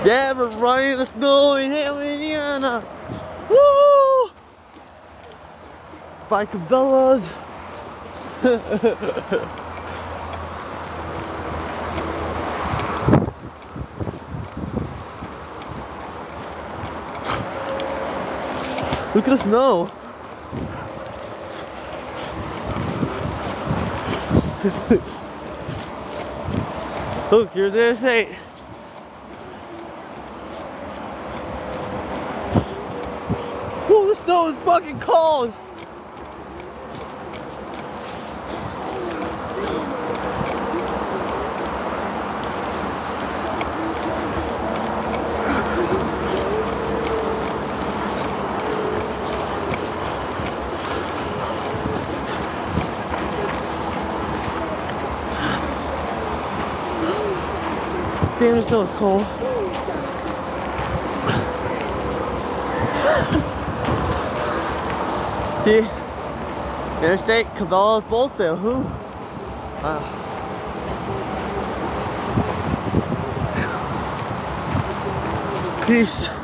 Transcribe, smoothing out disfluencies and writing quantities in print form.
Yeah, we're running in the snow in Hammond, Indiana. Woo! By Cabela's. Look at the snow. Look, here's the interstate. Whoa, the snow is fucking cold. Damn, the snow is cold. See? Interstate, Cabela's bolt sale. Who? Wow. Peace.